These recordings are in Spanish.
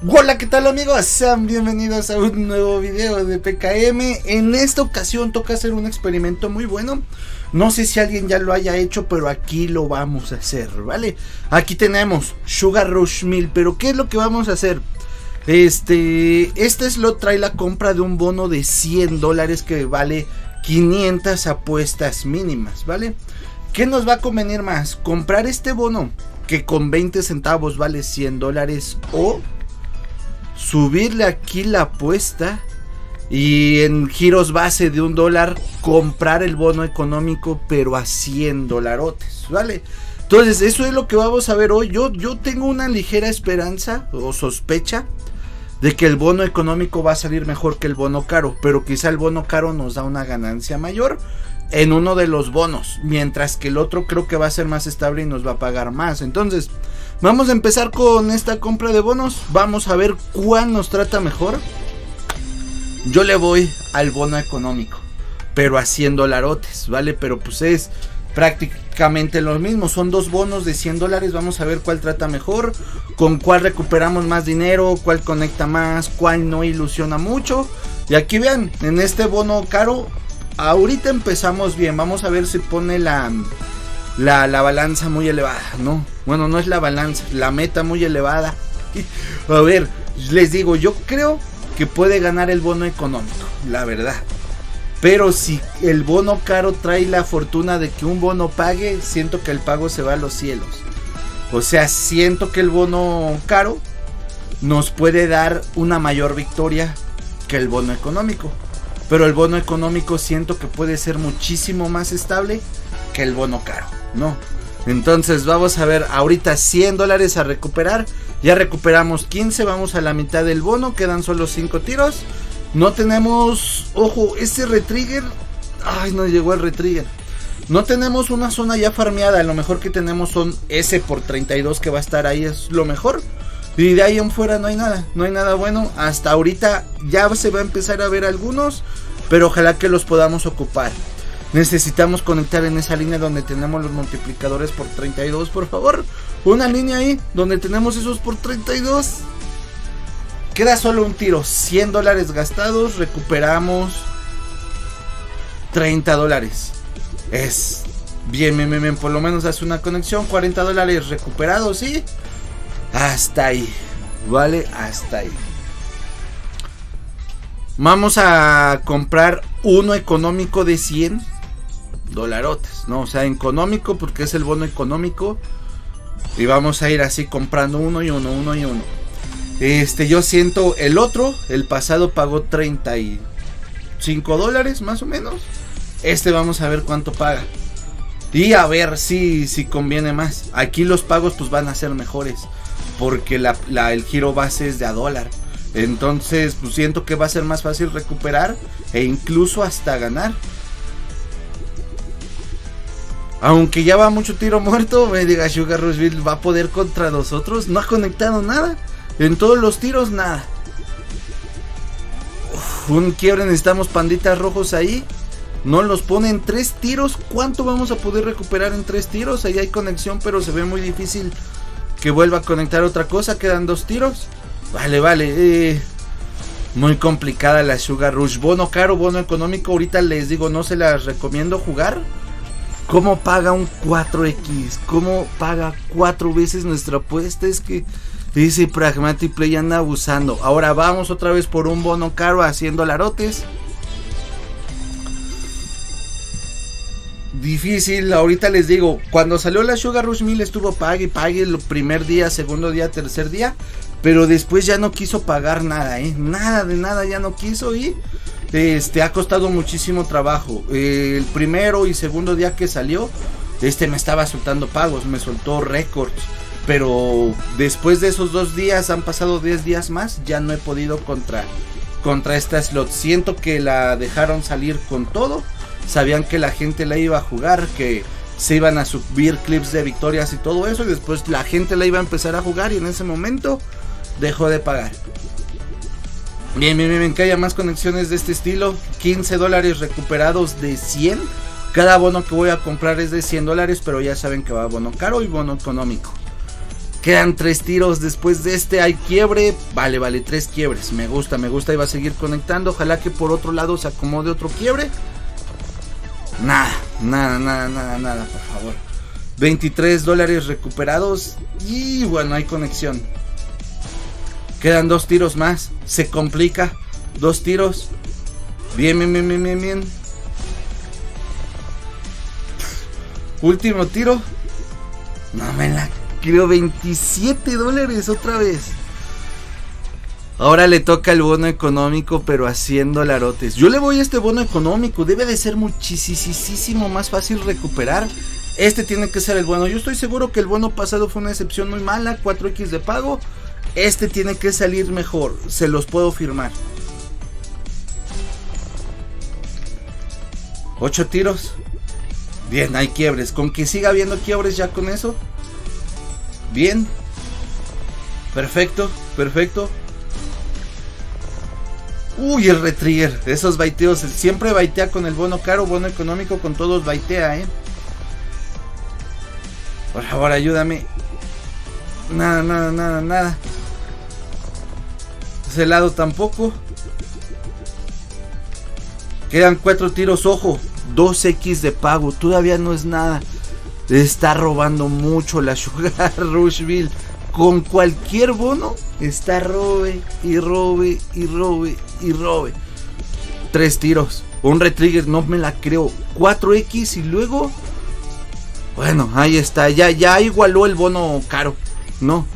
Hola, ¿qué tal amigos? Sean bienvenidos a un nuevo video de PKM. En esta ocasión toca hacer un experimento muy bueno. No sé si alguien ya lo haya hecho, pero aquí lo vamos a hacer, ¿vale? Aquí tenemos Sugar Rush 1000, pero ¿qué es lo que vamos a hacer? Este slot trae la compra de un bono de $100 que vale 500 apuestas mínimas, ¿vale? ¿Qué nos va a convenir más? ¿Comprar este bono que con 20 centavos vale $100 o subirle aquí la apuesta y en giros base de $1 comprar el bono económico pero a $100, ¿vale? Entonces eso es lo que vamos a ver hoy. Yo tengo una ligera esperanza o sospecha de que el bono económico va a salir mejor que el bono caro, pero quizá el bono caro nos da una ganancia mayor en uno de los bonos, mientras que el otro creo que va a ser más estable y nos va a pagar más. Entonces vamos a empezar con esta compra de bonos. Vamos a ver cuál nos trata mejor. Yo le voy al bono económico, pero a $100, ¿vale? Pero pues es prácticamente lo mismo. Son dos bonos de $100. Vamos a ver cuál trata mejor, con cuál recuperamos más dinero, cuál conecta más, cuál no ilusiona mucho. Y aquí vean, en este bono caro, ahorita empezamos bien. Vamos a ver si pone la balanza muy elevada, ¿no? Bueno, no es la balanza, la meta muy elevada. A ver, les digo, yo creo que puede ganar el bono económico, la verdad. Pero si el bono caro trae la fortuna de que un bono pague, siento que el pago se va a los cielos. O sea, siento que el bono caro nos puede dar una mayor victoria que el bono económico. Pero el bono económico siento que puede ser muchísimo más estable que el bono caro, ¿no? Entonces vamos a ver ahorita $100 a recuperar. Ya recuperamos 15, vamos a la mitad del bono, quedan solo 5 tiros. No tenemos, ojo, ese retrigger. Ay, no llegó el retrigger. No tenemos una zona ya farmeada. Lo mejor que tenemos son ese por 32 que va a estar ahí, es lo mejor. Y de ahí en fuera no hay nada, no hay nada bueno. Hasta ahorita ya se va a empezar a ver algunos, pero ojalá que los podamos ocupar. Necesitamos conectar en esa línea donde tenemos los multiplicadores por 32, por favor. Una línea ahí donde tenemos esos por 32. Queda solo un tiro, $100 gastados, recuperamos $30. Es bien, por lo menos hace una conexión, $40 recuperados, ¿sí? Hasta ahí, vale, hasta ahí. Vamos a comprar uno económico de $100, ¿no? O sea, económico porque es el bono económico. Y vamos a ir así comprando uno y uno. Yo siento el otro, el pasado pagó $35 más o menos. Vamos a ver cuánto paga. Y a ver si conviene más. Aquí los pagos pues van a ser mejores, porque el giro base es de $1. Entonces pues siento que va a ser más fácil recuperar e incluso hasta ganar. Aunque ya va mucho tiro muerto, me diga Sugar Rush 1000 va a poder contra nosotros. No ha conectado nada. En todos los tiros nada. Un quiebre, necesitamos panditas rojos ahí. No los pone en 3 tiros. ¿Cuánto vamos a poder recuperar en 3 tiros? Ahí hay conexión, pero se ve muy difícil que vuelva a conectar otra cosa. Quedan 2 tiros. Vale. Muy complicada la Sugar Rush. Bono caro, bono económico. Ahorita les digo, no se las recomiendo jugar. ¿Cómo paga un 4X? ¿Cómo paga 4 veces nuestra apuesta? Es que ese Pragmatic Play anda abusando. Ahora vamos otra vez por un bono caro a $100. Difícil, ahorita les digo, cuando salió la Sugar Rush 1000 estuvo pague el primer día, segundo día, tercer día, pero después ya no quiso pagar nada, nada de nada ya no quiso y ha costado muchísimo trabajo. El primero y segundo día que salió, me estaba soltando pagos, me soltó récords, pero después de esos 2 días han pasado 10 días más, ya no he podido contra esta slot. Siento que la dejaron salir con todo. Sabían que la gente la iba a jugar, que se iban a subir clips de victorias y todo eso, y después la gente la iba a empezar a jugar y en ese momento dejó de pagar. Bien, que haya más conexiones de este estilo. $15 recuperados de 100. Cada bono que voy a comprar es de $100, pero ya saben que va bono caro y bono económico. Quedan 3 tiros. Después de este hay quiebre. Vale, 3 quiebres. Me gusta. Y va a seguir conectando. Ojalá que por otro lado se acomode otro quiebre. Nada, por favor. $23 recuperados. Y bueno, hay conexión. Quedan 2 tiros más. Se complica. 2 tiros. Bien. Último tiro. No me la creo. $27 otra vez. Ahora le toca el bono económico, pero a $100. Yo le voy a este bono económico. Debe de ser muchísimo más fácil recuperar. Este tiene que ser el bueno. Yo estoy seguro que el bono pasado fue una excepción muy mala. 4x de pago. Este tiene que salir mejor. Se los puedo firmar. 8 tiros. Bien, hay quiebres. Con que siga habiendo quiebres ya con eso. Bien. Perfecto. Uy, el retrigger. Esos baiteos. Siempre baitea con el bono caro, bono económico. Con todos baitea, Por favor, ayúdame. Nada. Ese lado tampoco. Quedan 4 tiros, ojo. 2x de pago. Todavía no es nada. Está robando mucho la Sugar Rushville. Con cualquier bono está robe. 3 tiros. Un retrigger, no me la creo. 4x y luego. Bueno, ahí está. Ya igualó el bono caro. No.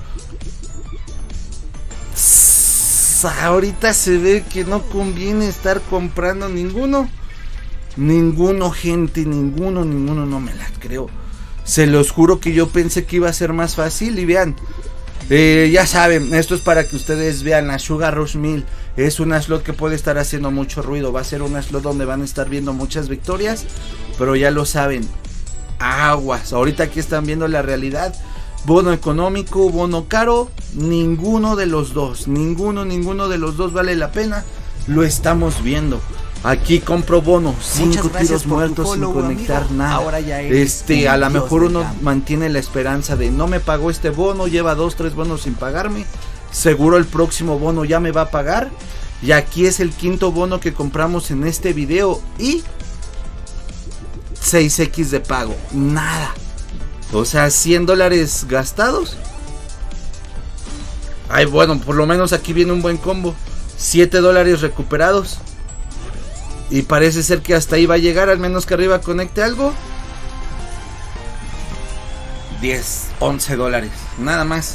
Ahorita se ve que no conviene estar comprando ninguno, gente, ninguno, no me la creo. Se los juro que yo pensé que iba a ser más fácil. Y vean, ya saben, esto es para que ustedes vean. La Sugar Rush 1000 es una slot que puede estar haciendo mucho ruido. Va a ser una slot donde van a estar viendo muchas victorias, pero ya lo saben, aguas. Ahorita aquí están viendo la realidad. Bono económico, bono caro, ninguno de los dos vale la pena. Lo estamos viendo. Aquí compro bono, 5 tiros muertos sin conectar, amigo. Nada. Ahora ya a lo mejor uno mantiene la esperanza de no me pagó este bono, lleva 2-3 bonos sin pagarme. Seguro el próximo bono ya me va a pagar. Y aquí es el 5.º bono que compramos en este video y 6x de pago, nada. O sea, $100 gastados. Ay, bueno, por lo menos aquí viene un buen combo. $7 recuperados. Y parece ser que hasta ahí va a llegar, al menos que arriba conecte algo. $11. Nada más.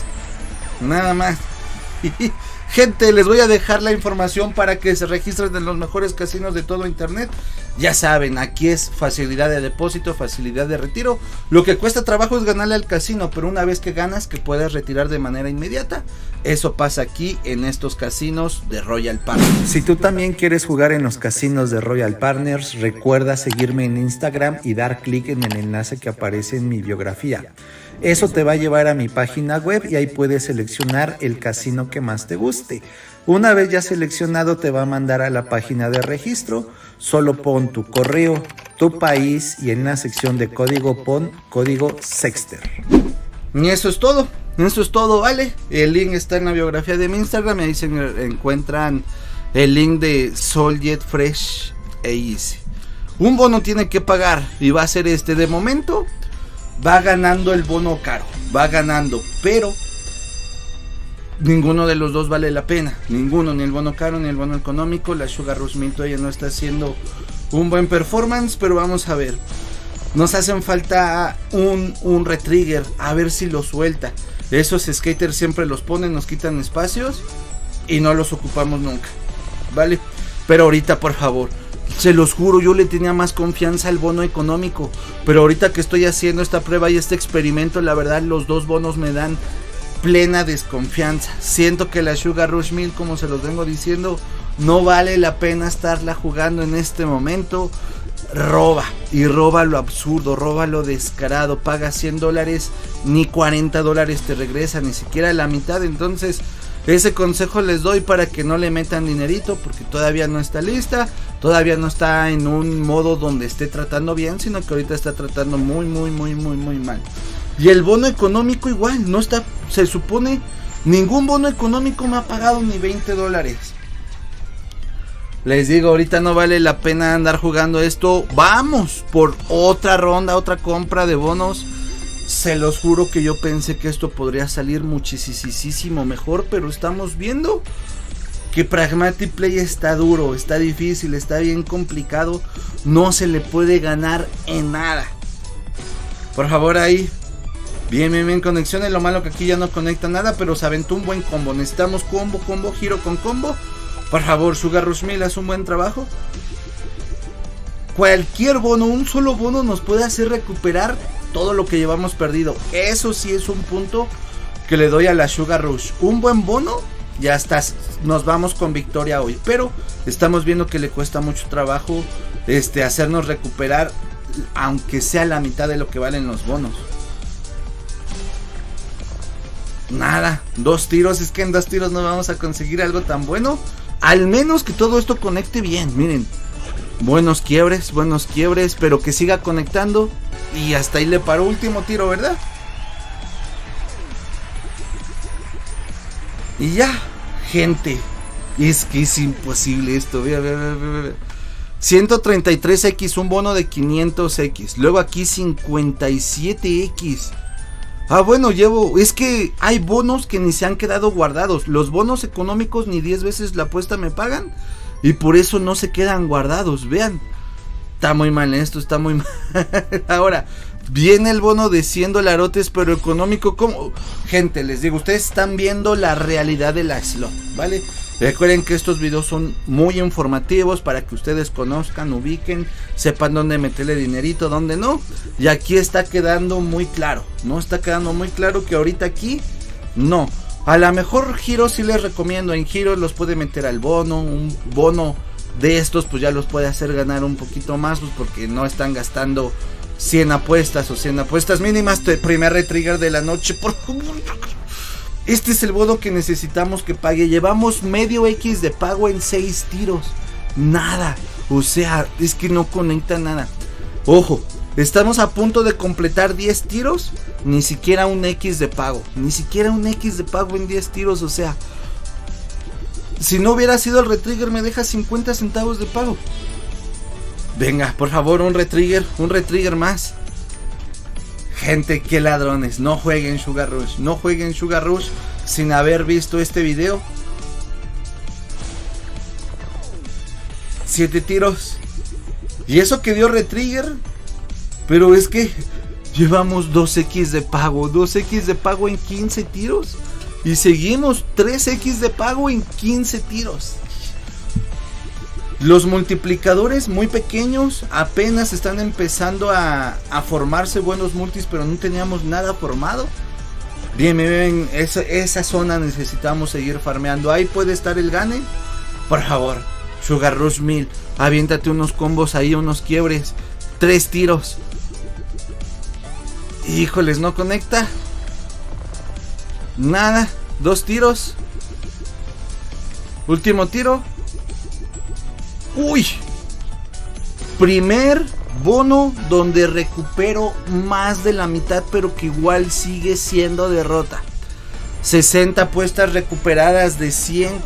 Gente, les voy a dejar la información para que se registren en los mejores casinos de todo internet. Ya saben, aquí es facilidad de depósito, facilidad de retiro. Lo que cuesta trabajo es ganarle al casino, pero una vez que ganas, que puedes retirar de manera inmediata. Eso pasa aquí en estos casinos de Royal Partners. Si tú también quieres jugar en los casinos de Royal Partners, recuerda seguirme en Instagram y dar clic en el enlace que aparece en mi biografía. Eso te va a llevar a mi página web y ahí puedes seleccionar el casino que más te guste. Una vez ya seleccionado te va a mandar a la página de registro. Solo pon tu correo, tu país y en la sección de código pon código Sexter. Y eso es todo. Vale. El link está en la biografía de mi Instagram y ahí se encuentran el link de Soljet Fresh e Easy. Un bono tiene que pagar y va a ser este. De momento va ganando el bono caro, va ganando, pero ninguno de los dos vale la pena. Ninguno, ni el bono caro ni el bono económico. La Sugar Rush 1000 todavía no está haciendo un buen performance, pero vamos a ver. Nos hacen falta un retrigger, a ver si lo suelta. Esos skaters siempre los ponen, nos quitan espacios y no los ocupamos nunca, ¿vale? Pero ahorita, por favor, se los juro, yo le tenía más confianza al bono económico, pero ahorita que estoy haciendo esta prueba y este experimento, la verdad los dos bonos me dan plena desconfianza. Siento que la Sugar Rush 1000, como se los vengo diciendo, no vale la pena estarla jugando en este momento. Roba, y roba lo absurdo, roba lo descarado. Paga $100, ni $40 te regresa, ni siquiera la mitad. Entonces ese consejo les doy para que no le metan dinerito, porque todavía no está lista, todavía no está en un modo donde esté tratando bien, sino que ahorita está tratando muy mal. Y el bono económico igual, no está, se supone, ningún bono económico me ha pagado ni $20. Les digo, ahorita no vale la pena andar jugando esto. Vamos por otra ronda, otra compra de bonos. Se los juro que yo pensé que esto podría salir muchísimo mejor, pero estamos viendo que Pragmatic Play está duro, está difícil, está bien complicado. No se le puede ganar en nada. Por favor, ahí. Bien conexiones. Lo malo que aquí ya no conecta nada, pero se aventó un buen combo. Necesitamos combo, giro con combo. Por favor, Sugar Rush 1000, haz un buen trabajo. Cualquier bono, un solo bono nos puede hacer recuperar todo lo que llevamos perdido. Eso sí es un punto que le doy a la Sugar Rush. Un buen bono, ya está, nos vamos con victoria hoy. Pero estamos viendo que le cuesta mucho trabajo hacernos recuperar, aunque sea la mitad de lo que valen los bonos. Nada, 2 tiros, es que en 2 tiros no vamos a conseguir algo tan bueno. Al menos que todo esto conecte bien, miren. Buenos quiebres, pero que siga conectando. Y hasta ahí le paró. Último tiro, ¿verdad? Y ya, gente. Es que es imposible esto. Ve. 133X, un bono de 500X. Luego aquí 57X. Ah, bueno, es que hay bonos que ni se han quedado guardados. Los bonos económicos ni 10 veces la apuesta me pagan. Y por eso no se quedan guardados, vean. Está muy mal esto, está muy mal. Ahora, viene el bono de $100, pero económico como... Gente, les digo, ustedes están viendo la realidad de la slot, ¿vale? Recuerden que estos videos son muy informativos para que ustedes conozcan, ubiquen, sepan dónde meterle dinerito, dónde no. Y aquí está quedando muy claro, ¿no? Está quedando muy claro que ahorita aquí, no. A lo mejor Giro sí les recomiendo, en Giro los puede meter al bono, un bono de estos pues ya los puede hacer ganar un poquito más, pues porque no están gastando 100 apuestas o 100 apuestas mínimas. Primer retrigger de la noche, por favor. Este es el bono que necesitamos que pague. Llevamos medio X de pago en 6 tiros. Nada. O sea, es que no conecta nada. Ojo, estamos a punto de completar 10 tiros. Ni siquiera un X de pago. Ni siquiera un X de pago en 10 tiros. O sea, si no hubiera sido el retrigger me deja 50 centavos de pago. Venga, por favor, un retrigger más. Gente, qué ladrones, no jueguen Sugar Rush, no jueguen Sugar Rush sin haber visto este video. 7 tiros. Y eso que dio retrigger. Pero es que llevamos 2X de pago, 2X de pago en 15 tiros. Y seguimos 3X de pago en 15 tiros. Los multiplicadores muy pequeños, apenas están empezando a formarse buenos multis, pero no teníamos nada formado. Bien, esa zona necesitamos seguir farmeando. Ahí puede estar el gane. Por favor, Sugar Rush 1000, aviéntate unos combos ahí, unos quiebres. 3 tiros. Híjoles, no conecta. Nada, 2 tiros. Último tiro. Uy, primer bono donde recupero más de la mitad, pero que igual sigue siendo derrota. 60 apuestas recuperadas de 100,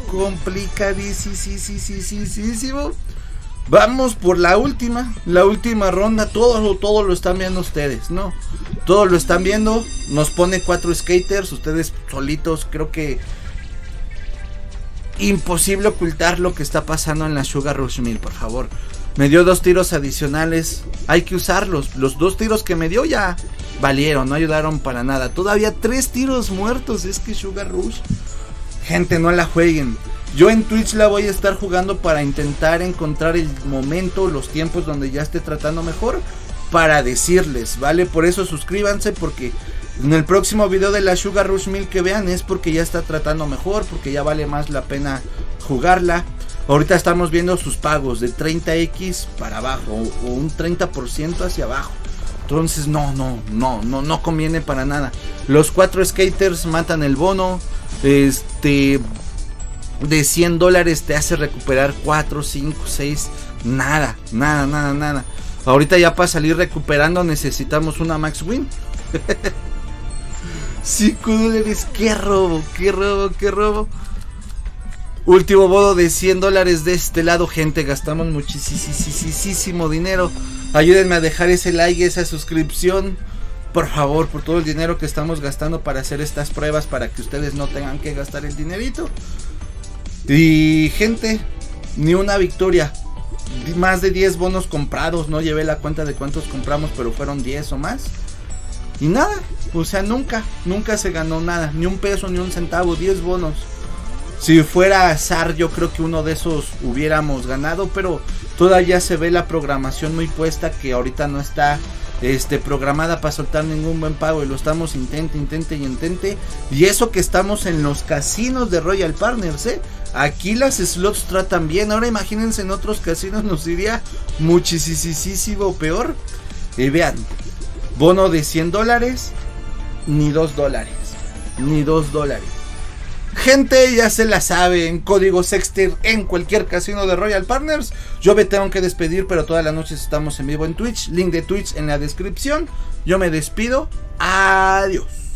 complicadísimo. Vamos por la última ronda. Todo lo están viendo ustedes, ¿no? Todo lo están viendo. Nos pone 4 skaters, ustedes solitos, creo que imposible ocultar lo que está pasando en la Sugar Rush 1000, por favor. Me dio 2 tiros adicionales. Hay que usarlos. Los 2 tiros que me dio ya valieron, no ayudaron para nada. Todavía 3 tiros muertos. Es que Sugar Rush, gente, no la jueguen. Yo en Twitch la voy a estar jugando para intentar encontrar el momento, los tiempos donde ya esté tratando mejor, para decirles, ¿vale? Por eso suscríbanse, porque en el próximo video de la Sugar Rush 1000 que vean es porque ya está tratando mejor, porque ya vale más la pena jugarla. Ahorita estamos viendo sus pagos de 30X para abajo o un 30% hacia abajo. Entonces no conviene para nada. Los 4 skaters matan el bono. De $100 te hace recuperar 4, 5, 6. Nada. Ahorita ya para salir recuperando necesitamos una max win. $5. Qué robo, qué robo, qué robo. Último bono de $100 de este lado, gente. Gastamos muchísimo dinero. Ayúdenme a dejar ese like, esa suscripción, por favor, por todo el dinero que estamos gastando para hacer estas pruebas, para que ustedes no tengan que gastar el dinerito. Y gente, ni una victoria. Más de 10 bonos comprados. No llevé la cuenta de cuántos compramos, pero fueron 10 o más. Y nada, o sea, nunca se ganó nada. Ni un peso, ni un centavo, 10 bonos. Si fuera azar, yo creo que uno de esos hubiéramos ganado, pero todavía se ve la programación muy puesta, que ahorita no está programada para soltar ningún buen pago, y lo estamos intente. Y eso que estamos en los casinos de Royal Partners, aquí las slots tratan bien. Ahora imagínense, en otros casinos nos iría muchísimo peor. Y vean, bono de $100, ni $2, ni $2. Gente, ya se la saben, código Sexter en cualquier casino de Royal Partners. Yo me tengo que despedir, pero todas las noches estamos en vivo en Twitch. Link de Twitch en la descripción. Yo me despido. Adiós.